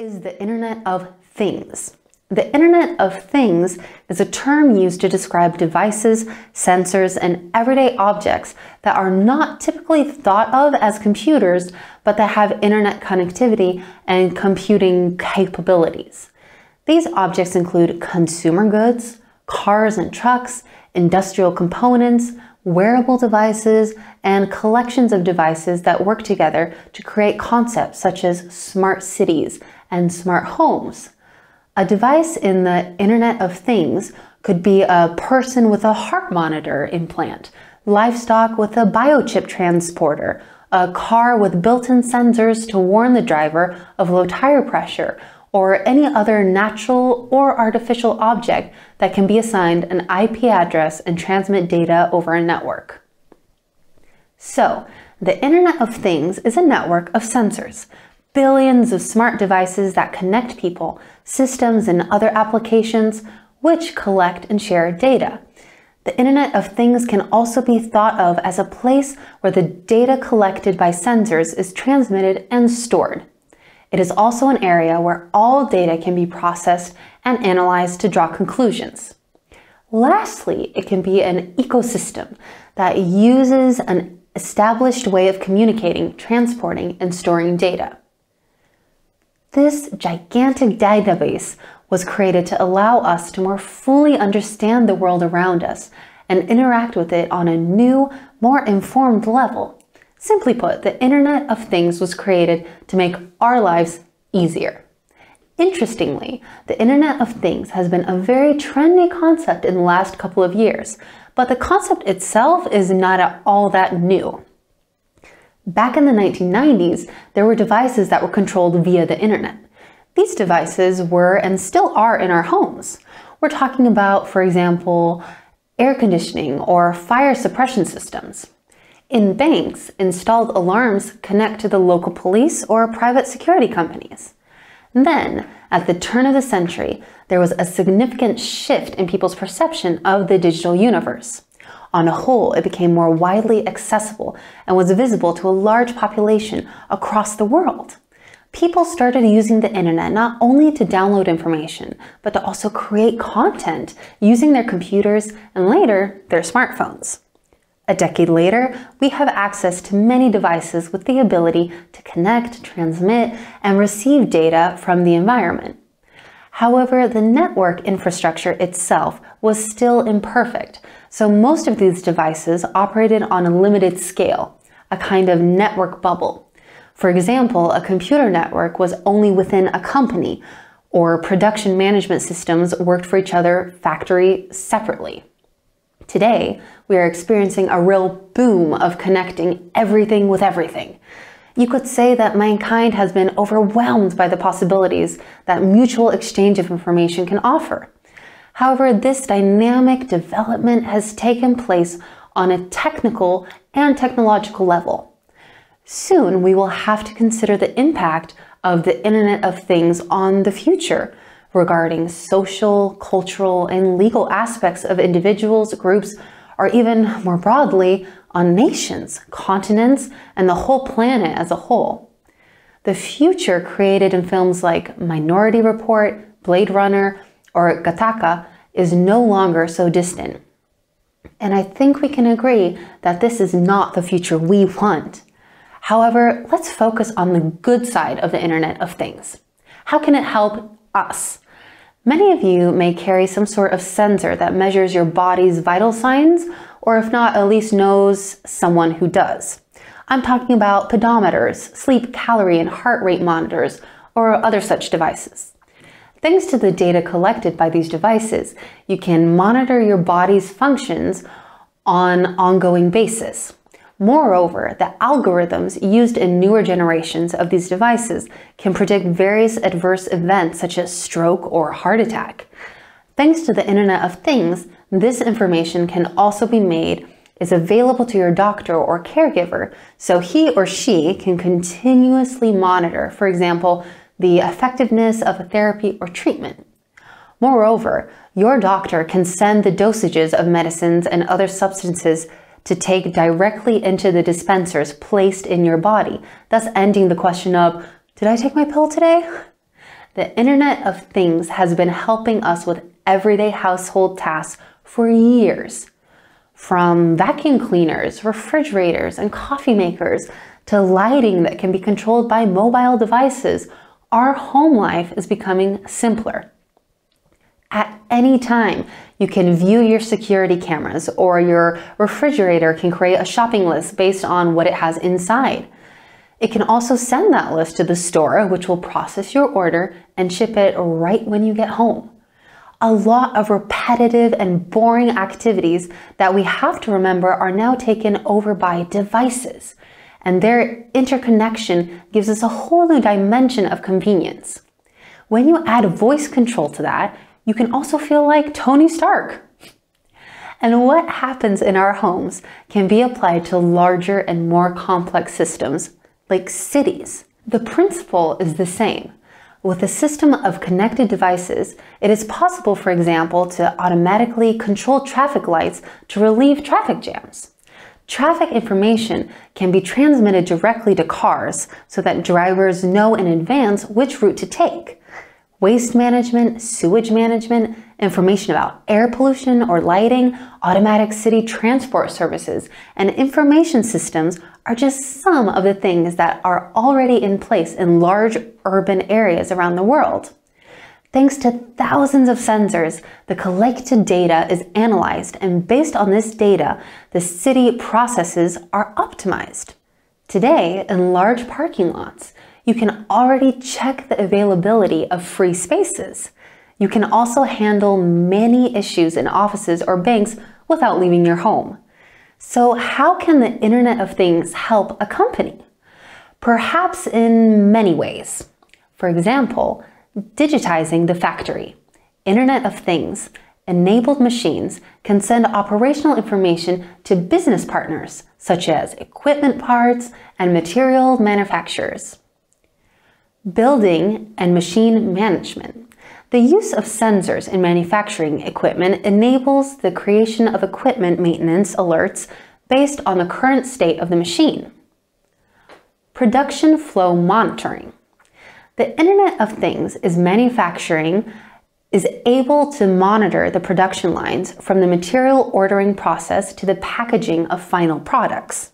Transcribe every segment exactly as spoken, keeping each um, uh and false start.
is the Internet of Things? The Internet of Things is a term used to describe devices, sensors, and everyday objects that are not typically thought of as computers, but that have internet connectivity and computing capabilities. These objects include consumer goods, cars and trucks, industrial components, wearable devices, and collections of devices that work together to create concepts such as smart cities and smart homes. A device in the Internet of Things could be a person with a heart monitor implant, livestock with a biochip transporter, a car with built-in sensors to warn the driver of low tire pressure, or any other natural or artificial object that can be assigned an I P address and transmit data over a network. So, the Internet of Things is a network of sensors, billions of smart devices that connect people, systems, and other applications, which collect and share data. The Internet of Things can also be thought of as a place where the data collected by sensors is transmitted and stored. It is also an area where all data can be processed and analyzed to draw conclusions. Lastly, it can be an ecosystem that uses an established way of communicating, transporting, and storing data. This gigantic database was created to allow us to more fully understand the world around us and interact with it on a new, more informed level. Simply put, the Internet of Things was created to make our lives easier. Interestingly, the Internet of Things has been a very trendy concept in the last couple of years, but the concept itself is not at all that new. Back in the nineteen nineties, there were devices that were controlled via the internet. These devices were and still are in our homes. We're talking about, for example, air conditioning or fire suppression systems. In banks, installed alarms connect to the local police or private security companies. Then, at the turn of the century, there was a significant shift in people's perception of the digital universe. On a whole, it became more widely accessible and was visible to a large population across the world. People started using the internet not only to download information, but to also create content using their computers and later, their smartphones. A decade later, we have access to many devices with the ability to connect, transmit, and receive data from the environment. However, the network infrastructure itself was still imperfect, so most of these devices operated on a limited scale, a kind of network bubble. For example, a computer network was only within a company, or production management systems worked for each other factory separately. Today, we are experiencing a real boom of connecting everything with everything. You could say that mankind has been overwhelmed by the possibilities that mutual exchange of information can offer. However, this dynamic development has taken place on a technical and technological level. Soon, we will have to consider the impact of the Internet of Things on the future, regarding social, cultural, and legal aspects of individuals, groups, or even more broadly, on nations, continents, and the whole planet as a whole. The future created in films like Minority Report, Blade Runner, or Gattaca is no longer so distant. And I think we can agree that this is not the future we want. However, let's focus on the good side of the Internet of Things. How can it help us? Many of you may carry some sort of sensor that measures your body's vital signs, or if not, at least knows someone who does. I'm talking about pedometers, sleep calorie and heart rate monitors, or other such devices. Thanks to the data collected by these devices, you can monitor your body's functions on an ongoing basis. Moreover, the algorithms used in newer generations of these devices can predict various adverse events such as stroke or heart attack. Thanks to the Internet of Things, this information can also be made is available to your doctor or caregiver, so he or she can continuously monitor, for example, the effectiveness of a therapy or treatment. Moreover, your doctor can send the dosages of medicines and other substances to take directly into the dispensers placed in your body, thus ending the question of, did I take my pill today? the Internet of Things has been helping us with everyday household tasks for years. From vacuum cleaners, refrigerators, and coffee makers to lighting that can be controlled by mobile devices, our home life is becoming simpler. At any time, you can view your security cameras, or your refrigerator can create a shopping list based on what it has inside. It can also send that list to the store, which will process your order and ship it right when you get home. A lot of repetitive and boring activities that we have to remember are now taken over by devices, and their interconnection gives us a whole new dimension of convenience. When you add voice control to that, you can also feel like Tony Stark. And what happens in our homes can be applied to larger and more complex systems, like cities. The principle is the same. With a system of connected devices, it is possible, for example, to automatically control traffic lights to relieve traffic jams. Traffic information can be transmitted directly to cars so that drivers know in advance which route to take. Waste management, sewage management, information about air pollution or lighting, automatic city transport services, and information systems are just some of the things that are already in place in large urban areas around the world. Thanks to thousands of sensors, the collected data is analyzed, and based on this data, the city processes are optimized. Today, in large parking lots, you can already check the availability of free spaces. You can also handle many issues in offices or banks without leaving your home. So how can the Internet of Things help a company? Perhaps in many ways. For example, digitizing the factory. Internet of Things enabled machines can send operational information to business partners, such as equipment parts and material manufacturers. Building and machine management. The use of sensors in manufacturing equipment enables the creation of equipment maintenance alerts based on the current state of the machine. Production flow monitoring. The Internet of Things is manufacturing is able to monitor the production lines from the material ordering process to the packaging of final products.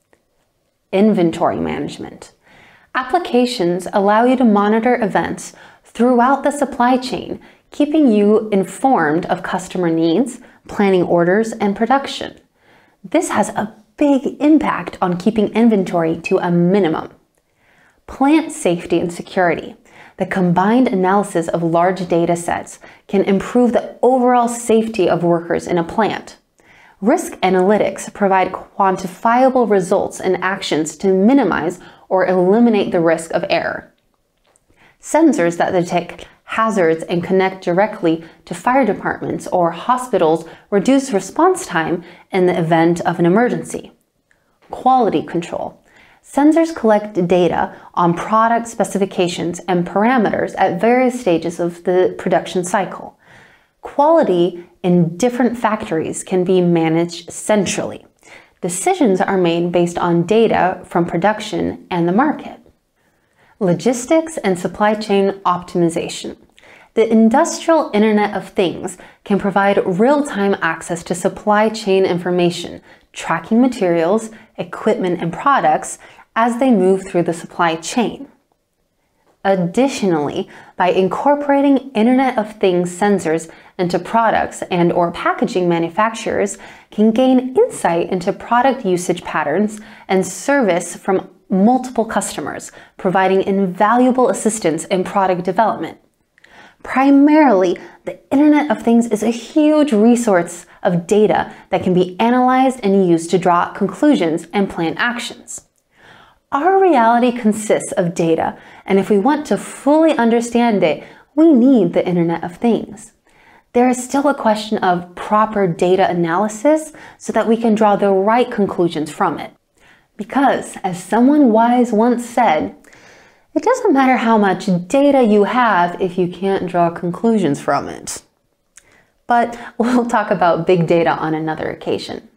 Inventory management. Applications allow you to monitor events throughout the supply chain, keeping you informed of customer needs, planning orders, and production. This has a big impact on keeping inventory to a minimum. Plant safety and security. The combined analysis of large data sets can improve the overall safety of workers in a plant. Risk analytics provide quantifiable results and actions to minimize or eliminate the risk of error. Sensors that detect hazards and connect directly to fire departments or hospitals reduce response time in the event of an emergency. Quality control. Sensors collect data on product specifications and parameters at various stages of the production cycle. Quality in different factories can be managed centrally. Decisions are made based on data from production and the market. Logistics and supply chain optimization. The industrial Internet of Things can provide real-time access to supply chain information, tracking materials, equipment, and products as they move through the supply chain. Additionally, by incorporating Internet of Things sensors into products and or packaging, manufacturers can gain insight into product usage patterns and service from multiple customers, providing invaluable assistance in product development. Primarily, the Internet of Things is a huge resource of data that can be analyzed and used to draw conclusions and plan actions. Our reality consists of data, and if we want to fully understand it, we need the Internet of Things. There is still a question of proper data analysis so that we can draw the right conclusions from it. Because, as someone wise once said, it doesn't matter how much data you have if you can't draw conclusions from it. But we'll talk about big data on another occasion.